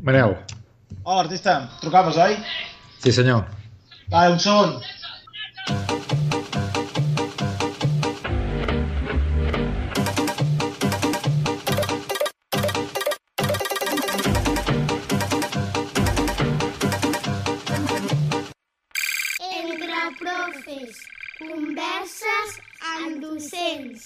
Manel. Hola, artista. Trucaves, oi? Sí, senyor. Vale, un segon. Entre profes, converses amb docents.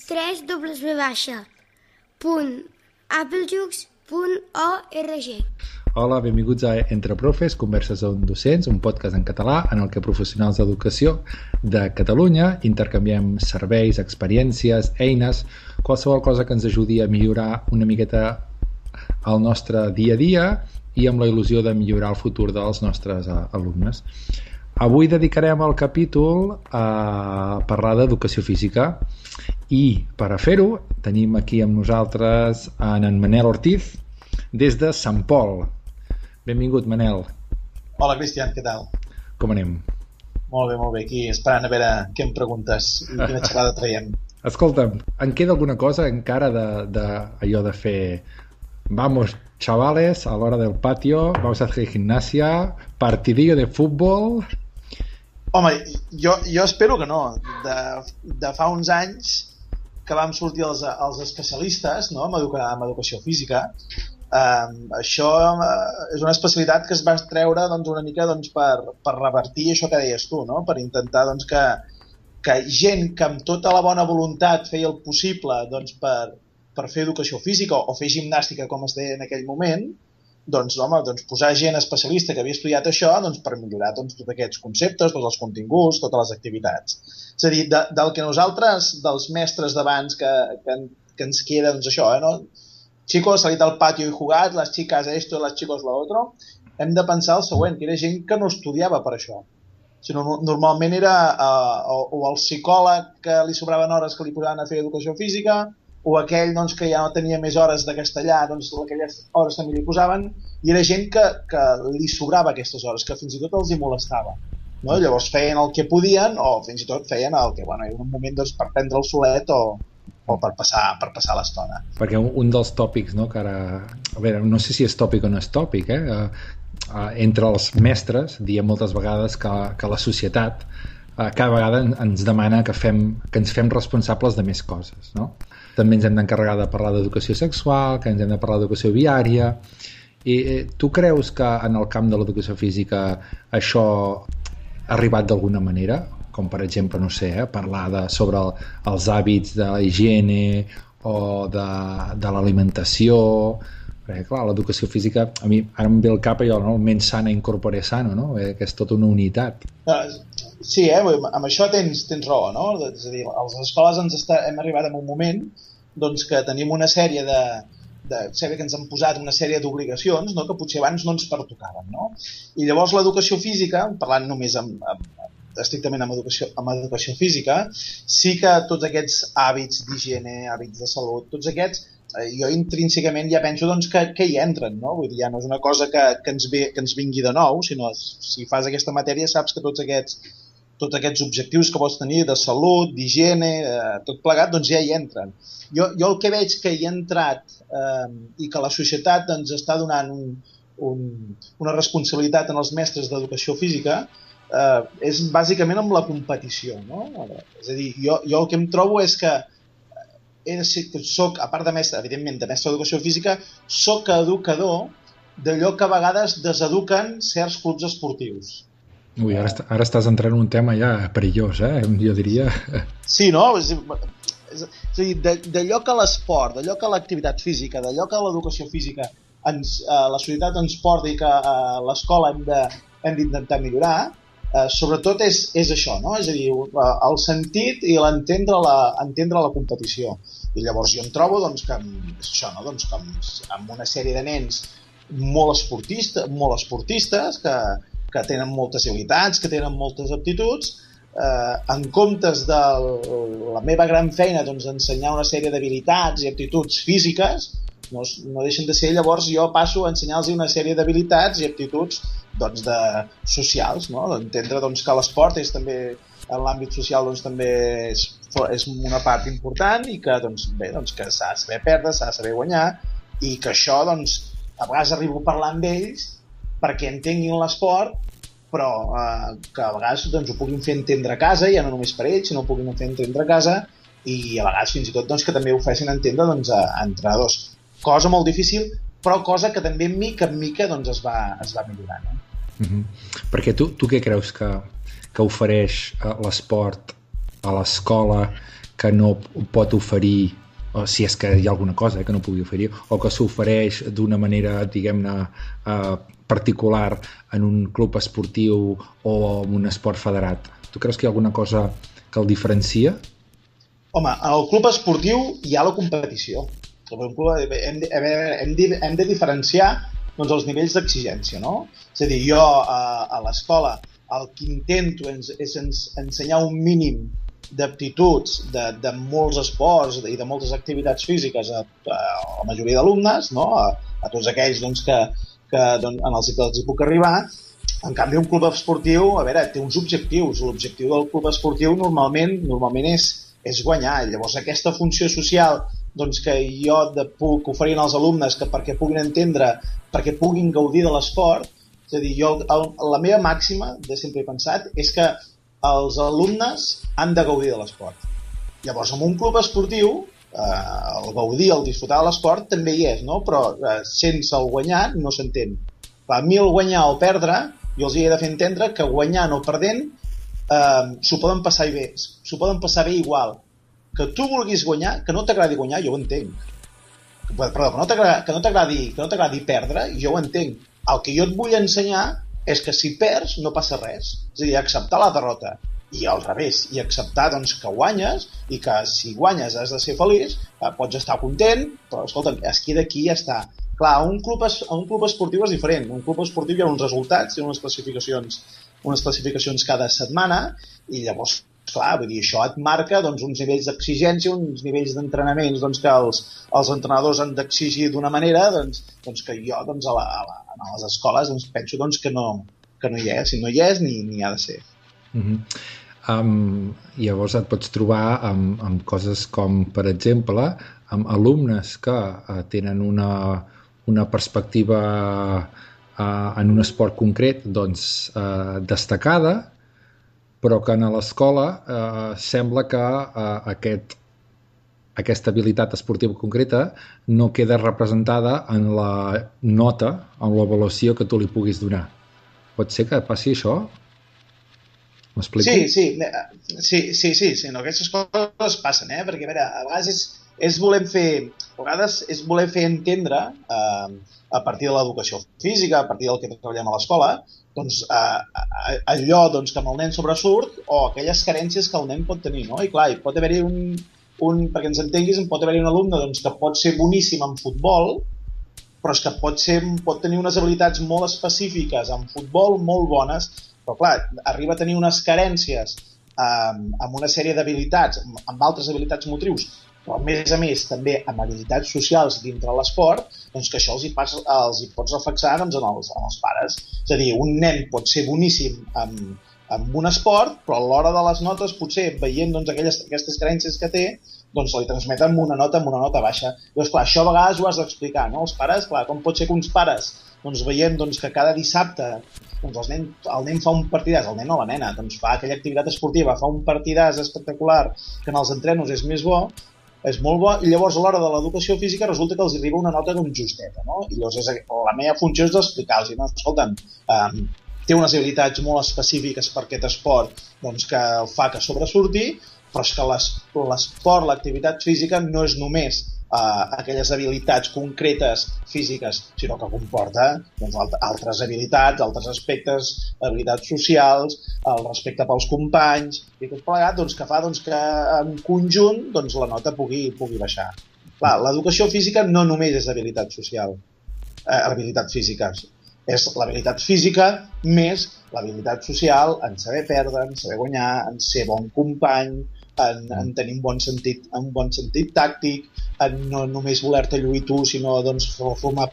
3w.applejux.org. Hola, benvinguts a Entre Profes, Converses amb Docents, un podcast en català en el que professionals d'educació de Catalunya intercanviem serveis, experiències, eines, qualsevol cosa que ens ajudi a millorar una miqueta el nostre dia a dia i amb la il·lusió de millorar el futur dels nostres alumnes. Avui dedicarem el capítol a parlar d'educació física i per a fer-ho tenim aquí amb nosaltres en Manel Ortiz des de Sant Pol. Benvingut, Manel. Hola, Cristian, què tal? Com anem? Molt bé, aquí esperant a veure què em preguntes i quina xerrada traiem. Escolta'm, en queda alguna cosa encara d'allò de fer vamos, chavales, a l'hora del patio, vamos a hacer gimnasia, partidillo de fútbol... Home, jo espero que no. De fa uns anys que vam sortir els especialistes, no?, en educació física. Això és una especialitat que es va treure una mica per revertir això que deies tu, no?, per intentar que gent que amb tota la bona voluntat feia el possible per fer educació física o fer gimnàstica, com es deia en aquell moment, posar gent especialista que havia estudiat això per millorar tots aquests conceptes, tots els continguts, totes les activitats. És a dir, del que nosaltres, dels mestres d'abans que ens queda, això, no? Chicos, salit al patio i jugat, les chicas esto, les chicos lo otro, hem de pensar el següent, que era gent que no estudiava per això. Sinó, normalment era o el psicòleg que li sobraven hores que li posaven a fer educació física, o aquell que ja no tenia més hores de castellà, aquelles hores també li posaven, i era gent que li sobrava aquestes hores, que fins i tot els hi molestava. No? Llavors feien el que podien, o fins i tot feien el que, era un moment per prendre el solet o per passar l'estona. Perquè un dels tòpics, no, que ara... A veure, no sé si és tòpic o no és tòpic, entre els mestres diem moltes vegades que la societat cada vegada ens demana que ens fem responsables de més coses, no? També ens hem d'encarregar de parlar d'educació sexual, que ens hem de parlar d'educació viària. I tu creus que en el camp de l'educació física això ha arribat d'alguna manera? Com per exemple, no sé, parlar sobre els hàbits de la higiene o de l'alimentació. Perquè, clar, l'educació física, a mi ara em ve al cap allò, no? Mens sana incorpore sano, no? Que és tota una unitat. Sí, amb això tens raó, no? És a dir, a les escoles hem arribat en un moment que tenim una sèrie que ens han posat una sèrie d'obligacions, no?, que potser abans no ens pertocaven, no? I llavors l'educació física, parlant només estrictament amb educació física, sí que tots aquests hàbits d'higiene, hàbits de salut, tots aquests, jo intrínsecament ja penso que hi entren, no? Vull dir, ja no és una cosa que ens vingui de nou, sinó si fas aquesta matèria saps que tots aquests objectius que vols tenir de salut, d'higiene, tot plegat, ja hi entren. Jo el que veig que hi ha entrat i que la societat ens està donant una responsabilitat en els mestres d'educació física és bàsicament amb la competició, no? És a dir, jo el que em trobo és que soc, a part de mestre, evidentment, de mestre d'educació física, soc educador d'allò que a vegades deseduquen certs clubs esportius. Ui, ara estàs entrant en un tema ja perillós, jo diria. Sí, no? És a dir, d'allò que l'esport, d'allò que l'activitat física, d'allò que l'educació física la societat ens porta i que a l'escola hem d'intentar millorar, sobretot és això, no? És a dir, el sentit i entendre la competició. I llavors jo em trobo que amb una sèrie de nens molt esportistes que tenen moltes habilitats, que tenen moltes aptituds, en comptes de la meva gran feina ensenyar una sèrie d'habilitats i aptituds físiques, no deixen de ser, llavors jo passo a ensenyar-los una sèrie d'habilitats i aptituds socials, no? D'entendre que l'esport és també, en l'àmbit social també és una part important i que, que s'ha de saber perdre, s'ha de saber guanyar i que això a vegades arribo a parlar amb ells perquè entenguin l'esport, però que a vegades doncs, ho puguin fer entendre a casa, ja no només per ells, sinó ho puguin fer entendre a casa, i a vegades fins i tot doncs, que també ho facin entendre doncs, a entrenadors. Cosa molt difícil, però cosa que també mica en mica doncs, es va millorant. Perquè tu què creus que ofereix l'esport a l'escola que no pot oferir, o si és que hi ha alguna cosa que no pugui oferir, o que s'ofereix d'una manera, diguem-ne, particular en un club esportiu o en un esport federat? Tu creus que hi ha alguna cosa que el diferencia? Home, al club esportiu hi ha la competició. Hem de diferenciar doncs, els nivells d'exigència, no? És a dir, jo a l'escola el que intento és ensenyar un mínim d'aptituds de molts esports i de moltes activitats físiques a la majoria d'alumnes, no? A tots aquells doncs, que en els que els hi puc arribar. En canvi, un club esportiu, a veure, té uns objectius. L'objectiu del club esportiu normalment és guanyar. Llavors, aquesta funció social doncs, que jo puc oferir als alumnes perquè puguin entendre, perquè puguin gaudir de l'esport, és a dir, la meva màxima, de sempre he pensat, és que els alumnes han de gaudir de l'esport. Llavors, en un club esportiu, el gaudir, el disfrutar de l'esport també hi és, no? Però sense el guanyar no s'entén. A mi el guanyar o perdre, jo els he de fer entendre que guanyant o perdent s'ho poden passar bé, s'ho poden passar bé igual. Que tu vulguis guanyar, que no t'agradi guanyar, jo ho entenc. Perdó, que no t'agradi perdre, jo ho entenc. El que jo et vull ensenyar és que si perds no passa res. És a dir, acceptar la derrota. I al revés, i acceptar doncs, que guanyes i que si guanyes has de ser feliç, pots estar content, però escolta, es queda aquí i ja està. Clar, un club esportiu és diferent. Un club esportiu hi ha uns resultats, hi ha unes classificacions cada setmana i llavors, clar, vull dir, això et marca doncs, uns nivells d'exigència, uns nivells d'entrenaments doncs, que els entrenadors han d'exigir d'una manera doncs, que jo doncs, a les escoles doncs, penso doncs, que no hi és, si no hi és ni ha de ser. Llavors et pots trobar amb coses com, per exemple, amb alumnes que tenen una perspectiva en un esport concret doncs, destacada, però que a l'escola sembla que aquesta habilitat esportiva concreta no queda representada en la nota, en l'avaluació que tu li puguis donar. Pot ser que passi això? M'explico? Sí, no, aquestes coses passen, perquè a veure, a vegades és voler fer entendre a partir de l'educació física, a partir del que treballem a l'escola, doncs allò doncs, que amb el nen sobresurt o aquelles carències que el nen pot tenir, no? I clar, hi pot haver-hi perquè ens entenguis, pot haver-hi un alumne doncs, que pot ser boníssim en futbol, però és que pot tenir unes habilitats molt específiques en futbol, molt bones, però clar, arriba a tenir unes carències amb una sèrie d'habilitats, amb altres habilitats motrius, però a més també amb habilitats socials dintre l'esport, doncs que això els hi pots reflexar doncs, en els pares. És a dir, un nen pot ser boníssim en un esport, però a l'hora de les notes, potser veient doncs, aquestes carències que té, doncs li transmeten una nota baixa. Llavors, clar, això a vegades ho has d'explicar, no? Els pares, clar, com pot ser que uns pares doncs, veient doncs, que cada dissabte doncs, el nen fa un partidàs, el nen o la nena, doncs fa aquella activitat esportiva, fa un partidàs espectacular, que en els entrenos és més bo, és molt bo, i llavors a l'hora de l'educació física resulta que els arriba una nota doncs, justeta, no? I llavors la meva funció és d'explicar-los, no? Escolta'm, té unes habilitats molt específiques per aquest esport doncs, que el fa que sobresurti, però és que l'esport, l'activitat física no és només aquelles habilitats concretes físiques, sinó que comporta doncs, altres habilitats, altres aspectes, habilitats socials, el respecte pels companys, i tot plegat doncs, que fa doncs, que en conjunt doncs, la nota pugui baixar. Clar, l'educació física no només és habilitat social, habilitat física, és l'habilitat física més l'habilitat social en saber perdre, en saber guanyar, en ser bon company, en tenir un bon sentit tàctic, en no només voler-te lluir tu, sinó doncs, voler formar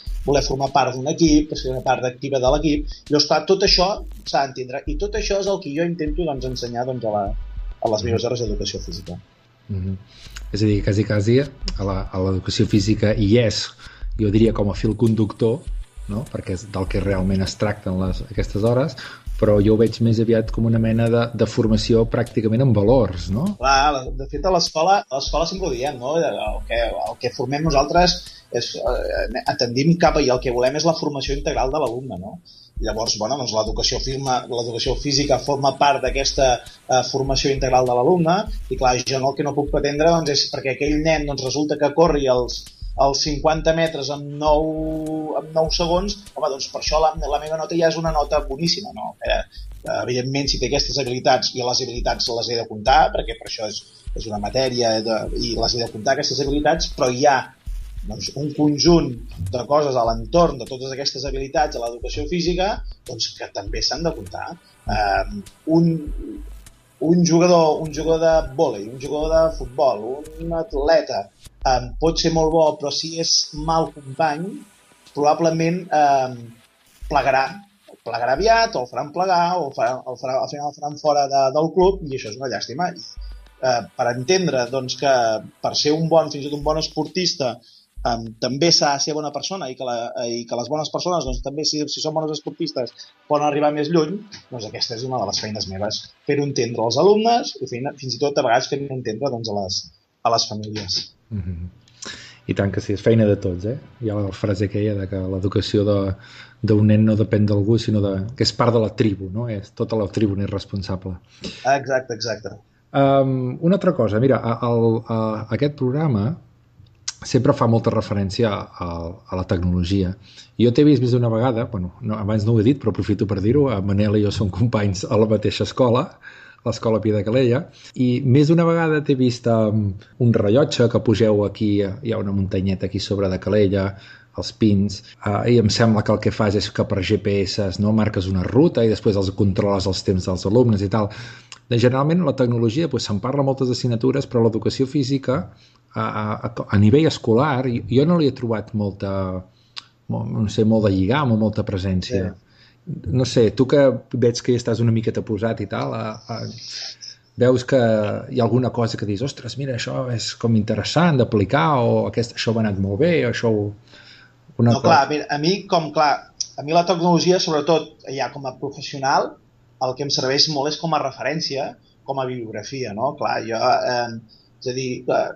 part d'un equip, ser una part activa de l'equip. Llavors, clar, tot això s'ha d'entendre, i tot això és el que jo intento doncs, ensenyar doncs, a les meves hores d'educació física. És a dir, quasi a l'educació física hi és jo diria com a fil conductor, no? Perquè és del que realment es tracten aquestes hores, però jo ho veig més aviat com una mena de formació pràcticament en valors, no? Clar, de fet a l'escola sempre ho diem, no? El que formem nosaltres atendim cap i el que volem és la formació integral de l'alumne, no? Llavors, bueno, doncs l'educació física forma part d'aquesta formació integral de l'alumne i clar, jo el que no puc pretendre doncs, és perquè aquell nen doncs, resulta que corri els 50 metres en 9 segons, home, doncs per això la meva nota ja és una nota boníssima, no? Evidentment, si té aquestes habilitats, jo les habilitats les he de comptar, perquè per això és una matèria i les he de comptar, aquestes habilitats, però hi ha doncs, un conjunt de coses a l'entorn de totes aquestes habilitats a l'educació física doncs, que també s'han de comptar. Un jugador de vòlei, un jugador de futbol, un atleta pot ser molt bo, però si és mal company, probablement plegarà aviat, o el faran plegar, o al final el faran fora del club, i això és una llàstima. Per entendre doncs, que per ser fins i tot un bon esportista també s'ha de ser bona persona i que les bones persones doncs, també si són bones esportistes poden arribar més lluny, doncs aquesta és una de les feines meves, fer-ho entendre als alumnes i fins i tot a vegades fer-ho entendre doncs, a les famílies. I tant que sí, és feina de tots, Hi ha la frase aquella de que l'educació d'un nen no depèn d'algú, sinó que és part de la tribu, no? Tota la tribu n'és responsable. Exacte. Una altra cosa, mira, aquest programa sempre fa molta referència a la tecnologia. Jo t'he vist més d'una vegada, abans no ho he dit, però aprofito per dir-ho, Manel i jo som companys a la mateixa escola, l'escola Pia de Calella, i més d'una vegada t'he vist un rellotge que pugeu aquí, hi ha una muntanyeta aquí sobre de Calella, els pins, i em sembla que el que fas és que per GPS marques una ruta i després els controles els temps dels alumnes i tal. Generalment la tecnologia se'n parla a moltes assignatures, però l'educació física a nivell escolar jo no li he trobat molt de lligam o molta presència. No sé, tu que veig que hi estàs una miqueta posat i tal, veus que hi ha alguna cosa que dius, ostres, mira, això és com interessant d'aplicar, o això va anat molt bé, o això... No, clar, a mi la tecnologia, sobretot ja com a professional, el que em serveix molt és com a referència, com a bibliografia, no? Clar, és a dir,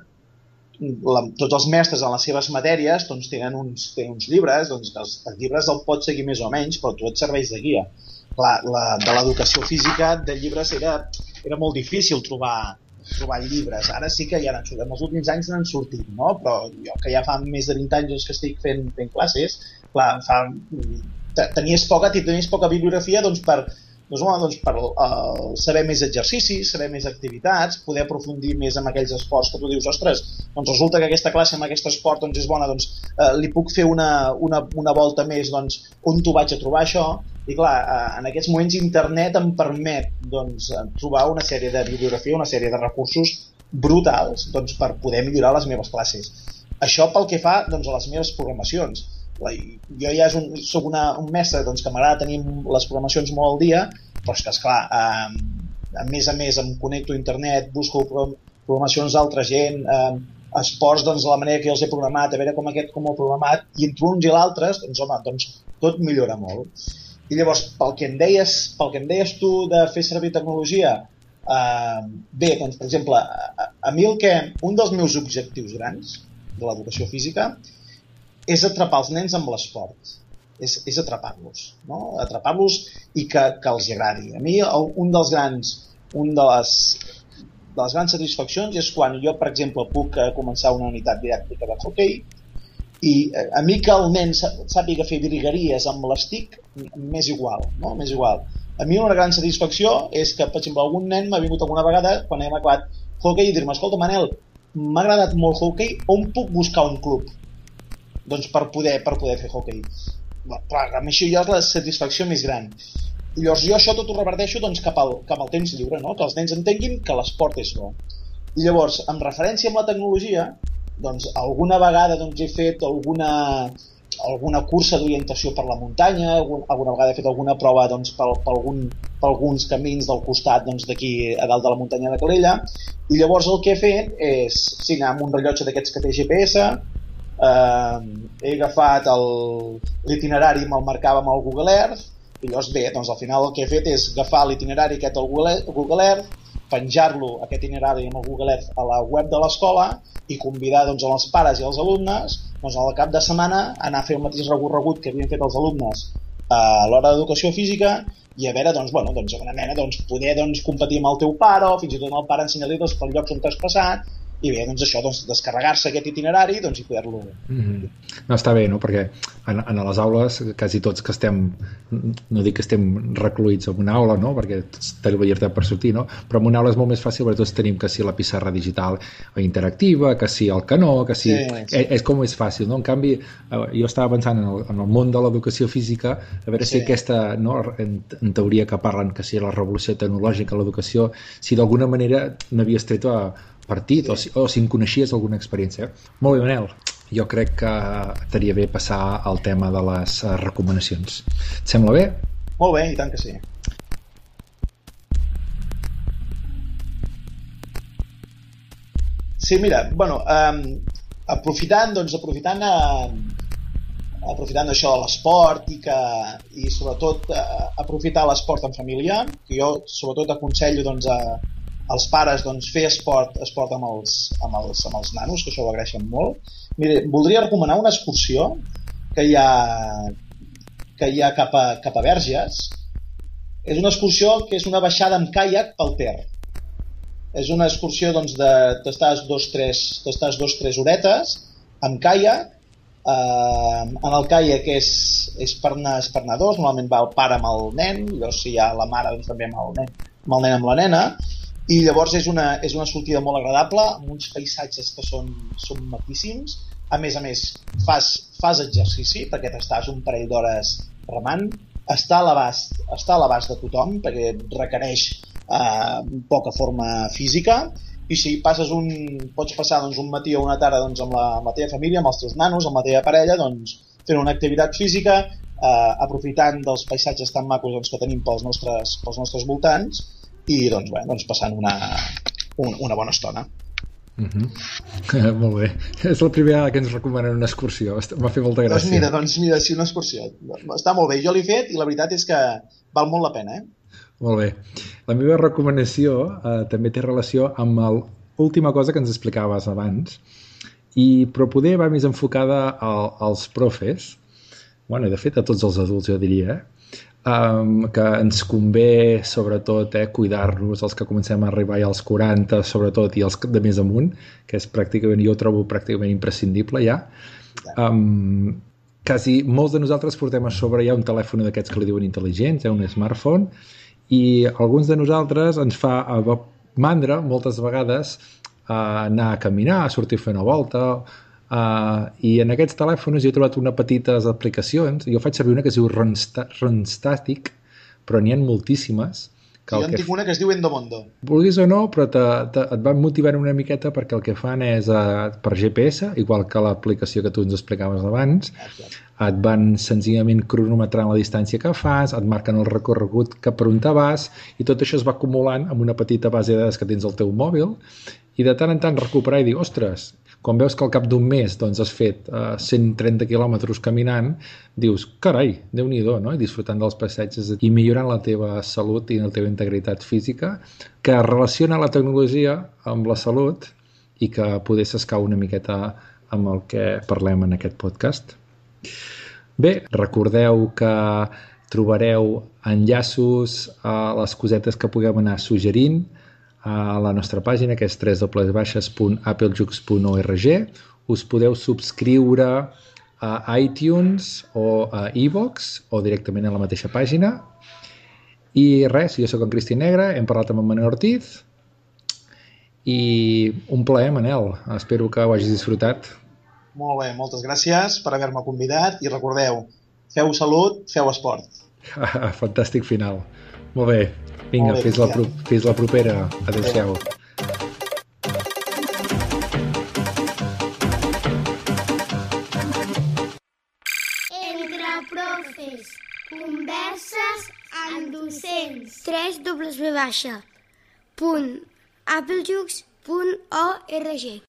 tots els mestres en les seves matèries doncs, tenen uns llibres, doncs els llibres el pots seguir més o menys, però tu et serveix de guia. Clar, de l'educació física de llibres era molt difícil trobar llibres. Ara sí que ja en els últims anys n'han sortit, no? Però jo que ja fa més de 20 anys que estic fent classes, clar, tenies poca bibliografia doncs, per saber més exercicis, saber més activitats, poder aprofundir més en aquells esports que tu dius, ostres, doncs resulta que aquesta classe amb aquest esport doncs, és bona, doncs li puc fer una volta més, doncs on t'ho vaig a trobar això? I clar, en aquests moments internet em permet doncs, trobar una sèrie de bibliografia, una sèrie de recursos brutals doncs, per poder millorar les meves classes. Això pel que fa doncs, a les meves programacions. Jo ja soc un mestre doncs, que m'agrada tenir les programacions molt al dia, però és que, esclar, a més em connecto a internet, busco programacions d'altra gent, esports de la manera que jo els he programat, a veure com ho he programat, i entre uns i l'altres, doncs, home, tot millora molt. I llavors, pel que em deies tu de fer servir tecnologia, bé, doncs, per exemple, a mi un dels meus objectius grans de l'educació física és atrapar els nens amb l'esport, és atrapar-los, no? Atrapar-los i que els agradi. A mi una de les grans satisfaccions és quan jo, per exemple, puc començar una unitat didàctica de hoquei i a mi que el nen sàpiga fer virgueries amb l'estic m'és igual, no? M'és igual. A mi una gran satisfacció és que, per exemple, algun nen m'ha vingut alguna vegada quan hem acabat hoquei i dir-me, escolta, Manel, m'ha agradat molt hoquei, on puc buscar un club? Doncs per poder fer hoquei. Clar, a mi això ja és la satisfacció més gran. I llavors jo això tot ho reverteixo doncs, cap al temps lliure, no? Que els nens entenguin que l'esport és bo. I llavors, en referència amb la tecnologia, doncs alguna vegada doncs, he fet alguna cursa d'orientació per la muntanya, alguna vegada he fet alguna prova doncs, per alguns camins del costat doncs, d'aquí a dalt de la muntanya de Calella, i llavors el que he fet és anar amb un rellotge d'aquests que té GPS, he agafat l'itinerari, me'l marcava amb el Google Earth, i llavors bé, doncs al final el que he fet és agafar l'itinerari aquest al Google Earth, penjar-lo, aquest itinerari amb el Google Earth, a la web de l'escola i convidar doncs, els pares i els alumnes doncs, al cap de setmana anar a fer el mateix recorregut que havien fet els alumnes a l'hora d'educació física i a veure, doncs, bueno, doncs, una mena, doncs, poder doncs, competir amb el teu pare o fins i tot amb el pare ensenyar-li doncs, pels llocs on t'has passat i bé, doncs això, doncs, descarregar-se aquest itinerari doncs, i poder-lo... No, està bé, no? Perquè en les aules quasi tots que estem, no dic que estem recluïts en una aula, no? Perquè tots tenim llibertat per sortir, no? Però en una aula és molt més fàcil perquè tots tenim que si la pissarra digital interactiva, que si el canó, que si... Sí. És com és fàcil, no? En canvi, jo estava pensant en el món de l'educació física, a veure si aquesta, no? En teoria que parlen que si la revolució tecnològica a l'educació, si d'alguna manera n'havies tret partit o si en coneixies alguna experiència. Molt bé, Manel. Jo crec que estaria bé passar al tema de les recomanacions. Et sembla bé? Molt bé, i tant que sí. Sí, mira, bueno, aprofitant això de l'esport i sobretot aprofitar l'esport en família, que jo sobretot aconsello doncs, als pares doncs, fer esport amb els nanos, que això ho agraeixen molt. Mira, voldria recomanar una excursió que hi ha cap a Verges. És una excursió que és una baixada amb caiac pel Ter. És una excursió doncs, t'estàs 2-3 horetes amb caiac. En el caiac és per nedadors, normalment va el pare amb el nen, llavors si hi ha la mare doncs, també amb el nen amb la nena. I llavors és una sortida molt agradable, amb uns paisatges que són maquíssims. A més, fas exercici, perquè t'estàs un parell d'hores remant. Està a l'abast de tothom, perquè requereix poca forma física. I si pots passar doncs, un matí o una tarda doncs, amb la teva família, amb els teus nanos, amb la teva parella, doncs, fent una activitat física, aprofitant dels paisatges tan macos doncs, que tenim pels nostres voltants, i doncs passant una bona estona. Molt bé. És la primera vegada que ens recomanen una excursió. M'ha fet molta gràcia. Doncs mira, sí, una excursió. Està molt bé. Jo l'he fet i la veritat és que val molt la pena. Molt bé. La meva recomanació també té relació amb l'última cosa que ens explicaves abans, però poder va més enfocada als profes, bueno, de fet a tots els adults jo diria, que ens convé sobretot cuidar-nos els que comencem a arribar als 40 sobretot i els de més amunt, que és pràcticament, jo ho trobo pràcticament imprescindible ja. Quasi molts de nosaltres portem a sobre ja un telèfon d'aquests que li diuen intel·ligents, un smartphone, i alguns de nosaltres ens fa mandra moltes vegades anar a caminar, a sortir a fer una volta, i en aquests telèfons jo he trobat una petites aplicacions. Jo faig servir una que es diu Runstatic, però n'hi ha moltíssimes. Jo en tinc una que es diu Endomondo. Vulguis o no, però et van motivant una miqueta perquè el que fan és per GPS, igual que l'aplicació que tu ens explicaves abans, et van senzillament cronometrant la distància que fas, et marquen el recorregut per on te vas, i tot això es va acumulant amb una petita base de dades que tens al teu mòbil, i de tant en tant recuperar i dir, ostres, quan veus que al cap d'un mes doncs, has fet 130 quilòmetres caminant, dius, carai, Déu-n'hi-do, no? I disfrutant dels paisatges i millorant la teva salut i la teva integritat física, que relaciona la tecnologia amb la salut i que poder s'escau una miqueta amb el que parlem en aquest podcast. Bé, recordeu que trobareu enllaços a les cosetes que puguem anar suggerint a la nostra pàgina, que és www.applejux.org. Us podeu subscriure a iTunes o a iVoox o directament a la mateixa pàgina. I res, jo soc en Cristian Negre, hem parlat amb en Manel Ortiz i un plaer, Manel. Espero que ho hagis disfrutat. Molt bé, moltes gràcies per haver-me convidat i recordeu, feu salut, feu esport. Fantàstic final. Molt bé. Vinga, fins la propera. Adéu-siau. Entre profes, converses amb docents. www.applejux.org